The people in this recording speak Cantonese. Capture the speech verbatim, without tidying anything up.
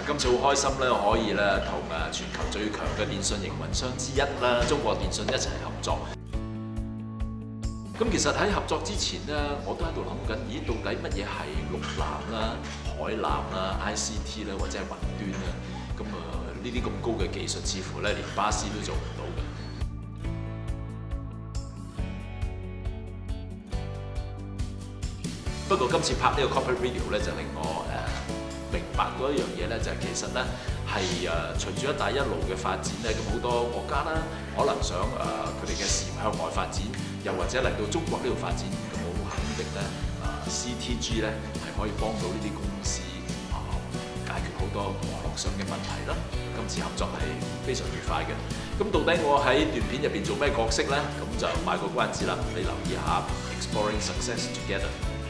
今次好開心咧，可以咧同誒全球最強嘅電信營運商之一啦，中國電信一齊合作。咁其實喺合作之前咧，我都喺度諗緊，咦，到底乜嘢係陸纜啦、海纜啦、I C T 啦，或者係雲端啦？咁啊，呢啲咁高嘅技術，似乎咧連巴士都做唔到嘅。不過今次拍呢個 corporate video 咧，就令我誒、呃、明白嗰一樣嘢咧，就係、是、其實咧係誒隨住一帶一路嘅發展咧，咁好多國家啦，可能想誒佢哋嘅事業向外發展，又或者嚟到中國呢度發展，咁我好肯定咧，誒 C T G 咧係可以幫到呢啲公司啊、呃、解決好多網絡上嘅問題啦。今次合作係非常愉快嘅。咁到底我喺段片入邊做咩角色咧？咁就賣個關子啦，你留意下 Exploring Success Together。